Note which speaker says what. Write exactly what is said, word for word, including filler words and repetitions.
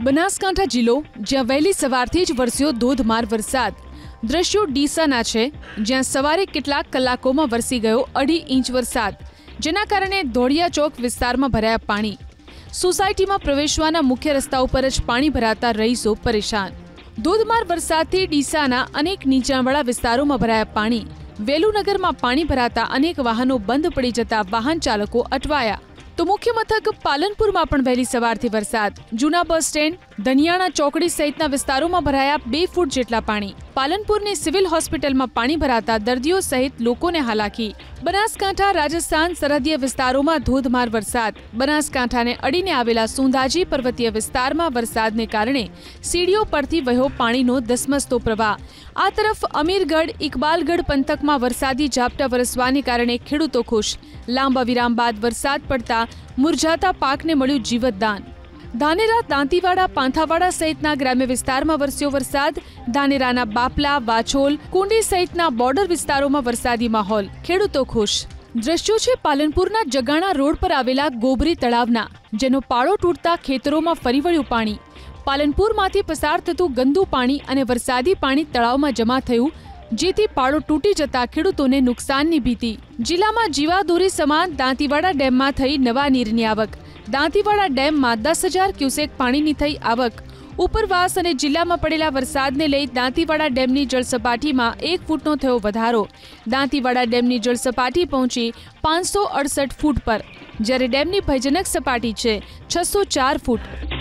Speaker 1: બનાસકાંઠા જિલ્લો જ્યાં વહેલી સવારથી જ વરસ્યો ધોધમાર વરસાદ। દ્રશ્યો ડીસાના છે, જ્યાં સવારે કેટલાક કલાકોમાં વરસી ગયો અઢી ઇંચ વરસાદ, જેના કારણે ધોળિયા ચોક વિસ્તારમાં ભરાયા પાણી। સોસાયટીમાં પ્રવેશવાના મુખ્ય રસ્તા ઉપર જ પાણી ભરાતા રહીશો પરેશાન। ધોધમાર વરસાદથી ડીસાના અનેક નીચાણવાળા વિસ્તારોમાં ભરાયા પાણી। વેલુનગરમાં પાણી ભરાતા અનેક વાહનો બંધ પડી જતા વાહન ચાલકો અટવાયા। તો મુખ્ય મથક પાલનપુરમાં પણ વહેલી સવારથી વરસાદ। જૂના બસ સ્ટેન્ડ, ધનિયાણા ચોકડી સહિતના વિસ્તારોમાં ભરાયા બે ફૂટ જેટલા પાણી। પાલનપુરની સિવિલ હોસ્પિટલમાં પાણી ભરાતા દર્દીઓ સહિત લોકોને હાલાકી। બનાસકાંઠા રાજસ્થાન સરહદીય વિસ્તારોમાં ધોધમાર વરસાદ। બનાસકાંઠાને અડીને આવેલા સુંધાજી પર્વતીય વિસ્તારમાં વરસાદને કારણે સીડીઓ પરથી વહ્યો પાણીનો ધસમસતો પ્રવાહ। આ તરફ અમીરગઢ, ઇકબાલગઢ પંથકમાં વરસાદી ઝાપટા વરસવાને કારણે ખેડૂતો ખુશ। લાંબા વિરામ બાદ વરસાદ પડતા મુરઝાતા પાકને મળ્યું જીવતદાન। ધાનેરા, દાંતીવાડા, પાંથાવાડા સહિતના ગ્રામ્ય વિસ્તારમાં વરસ્યો વરસાદ। ધાનેરાના બાપલા, વાછોલ, કુંડી સહિતના બોર્ડર વિસ્તારોમાં વરસાદી માહોલ, ખેડૂતો ખુશ। દ્રશ્યો છે પાલનપુરના જગાણા રોડ પર આવેલા ગોબરી તળાવના, જેનો પાળો તૂટતા ખેતરોમાં ફરી વળ્યું પાણી। પાલનપુરમાંથી પસાર થતું ગંદુ પાણી અને વરસાદી પાણી તળાવમાં જમા થયું, જેથી પાળો તૂટી જતા ખેડૂતોને નુકસાનની ભીતિ। જિલ્લામાં જીવાદોરી સમાન દાંતીવાડા ડેમમાં થઈ નવા નીરની આવક। દાંતીવાડા ડેમમાં દસ હજાર ક્યુસેક પાણીની થઈ આવક। ઉપરવાસ અને જિલ્લામાં પડેલા વરસાદને લઈ દાંતીવાડા ડેમની જળસપાટીમાં એક ફૂટનો થયો વધારો। દાંતીવાડા ડેમની જળસપાટી પહોંચી પાંચસો અડસઠ ફૂટ પર, જ્યારે ડેમની ભયજનક સપાટી છે છસો ચાર ફૂટ।